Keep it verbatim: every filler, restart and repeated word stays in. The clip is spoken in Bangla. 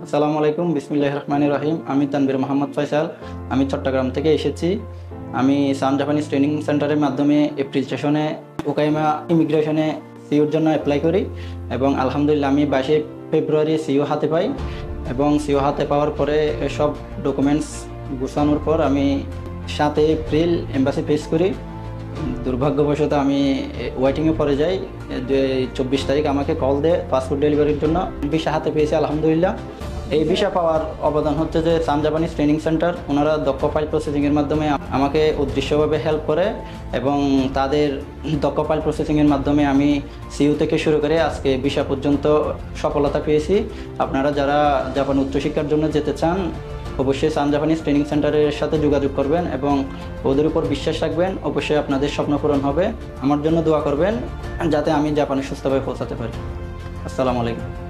আসসালামু আলাইকুম, বিসমিল্লাহির রহমানির রহিম। আমি তানভীর মোহাম্মদ ফয়সাল। আমি চট্টগ্রাম থেকে এসেছি। আমি সান জাপানিজ ট্রেনিং সেন্টারের মাধ্যমে এপ্রিল সেশনে ওকাইমা ইমিগ্রেশনে সিইউর জন্য অ্যাপ্লাই করি এবং আলহামদুলিল্লাহ আমি বাইশে ফেব্রুয়ারি সিইউ হাতে পাই এবং সিইউ হাতে পাওয়ার পরে সব ডকুমেন্টস গুছানোর পর আমি সাতই এপ্রিল এম্বাসি ফেস করি। দুর্ভাগ্যবশত আমি ওয়েটিংয়ে পড়ে যাই। চব্বিশ তারিখ আমাকে কল দেয় পাসপোর্ট ডেলিভারির জন্য। ভিসা হাতে পেয়েছি আলহামদুলিল্লাহ। এই ভিসা পাওয়ার অবদান হচ্ছে যে সান জাপানিজ ট্রেনিং সেন্টার, ওনারা দক্ষ ফাইল প্রসেসিংয়ের মাধ্যমে আমাকে উদ্দেশ্যভাবে হেল্প করে এবং তাদের দক্ষ ফাইল প্রসেসিংয়ের মাধ্যমে আমি সিইউ থেকে শুরু করে আজকে ভিসা পর্যন্ত সফলতা পেয়েছি। আপনারা যারা জাপান উচ্চশিক্ষার জন্য যেতে চান অবশ্যই সান জাপানিজ ট্রেনিং সেন্টারের সাথে যোগাযোগ করবেন এবং ওদের উপর বিশ্বাস রাখবেন। অবশ্যই আপনাদের স্বপ্ন পূরণ হবে। আমার জন্য দোয়া করবেন যাতে আমি জাপানে সুস্থভাবে পৌঁছাতে পারি। আসসালামু আলাইকুম।